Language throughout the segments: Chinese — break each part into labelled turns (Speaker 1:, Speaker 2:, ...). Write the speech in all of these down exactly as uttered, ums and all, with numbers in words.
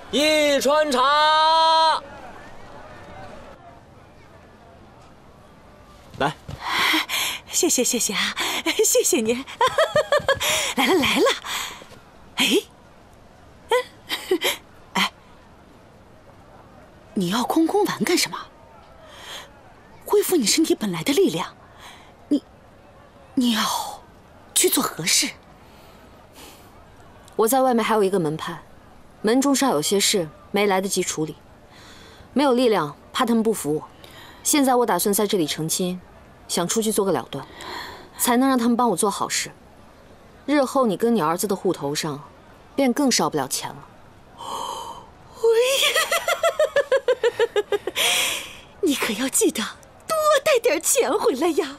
Speaker 1: 一川茶。来，
Speaker 2: 谢谢谢谢啊，谢谢您。来了来了，哎，哎，你要空空丸干什么？恢复你身体本来的力量，你你要去做何事？
Speaker 3: 我在外面还有一个门派，门中尚有些事没来得及处理，没有力量，怕他们不服我。现在我打算在这里成亲，想出去做个了断，才能让他们帮我做好事。日后你跟你儿子的户头上，便更少不了钱了。
Speaker 2: 你可要记得多带点钱回来呀！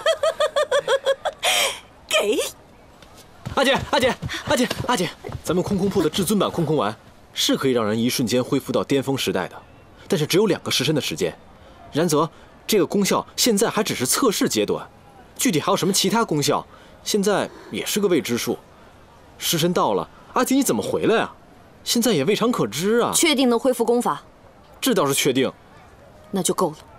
Speaker 2: 给。
Speaker 1: 阿姐，阿姐，阿姐，阿姐，咱们空空铺的至尊版空空丸是可以让人一瞬间恢复到巅峰时代的，但是只有两个时辰的时间。然则，这个功效现在还只是测试阶段，具体还有什么其他功效，现在也是个未知数。时辰到了，阿姐你怎么回来啊？现在也未尝可知啊。
Speaker 3: 确定能恢复功法？
Speaker 1: 这倒是确定。
Speaker 3: 那就够了。